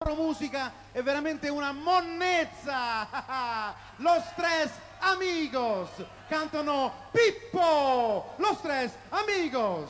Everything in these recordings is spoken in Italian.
musica è veramente una monnezza. Los Tres Amigos cantano Pippo, Los Tres Amigos.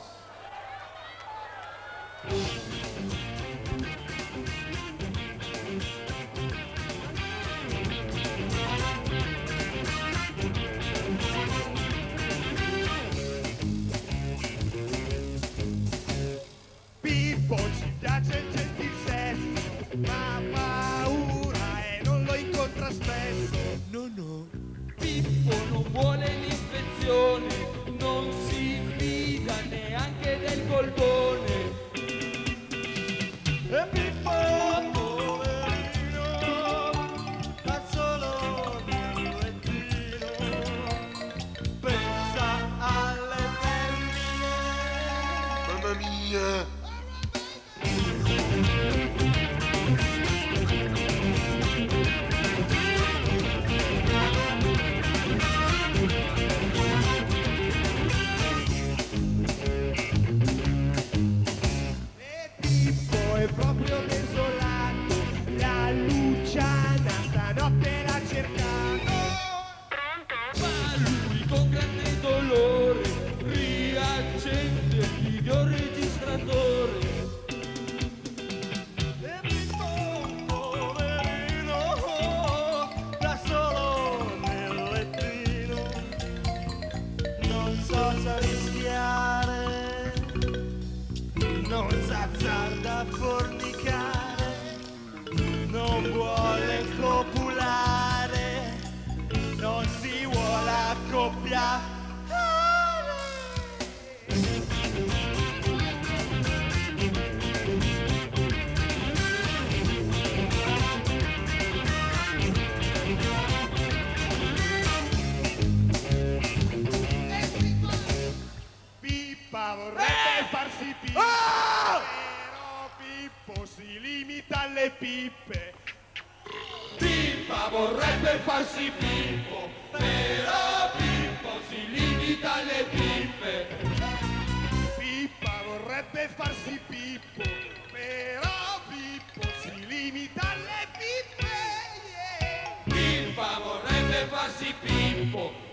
Pippo ci piace il gentil sesso, ma ha paura e non lo incontra spesso. No, no. Pippo non vuole l'ispezione, non si fida neanche del goldone. E Pippo, poverino, sta solo nel lettino, pensa alle femmine. Mamma mia! È proprio desolato, la Luciana stanotte l'ha cercato. Ma lui con grande dolore riaccende il videoregistratore. E Pippo, poverino, da solo nel lettino, non sa se rischiare, non sa da fornicare, non vuole copulare, non si vuole accoppiare. Pippa vorrebbe farsi pippa, però Pippo si limita alle pippe. Pippa vorrebbe farsi Pippo, però Pippo si limita alle pippe. Pippa vorrebbe farsi Pippo, però Pippo si limita alle pippe. Pippa vorrebbe farsi Pippo,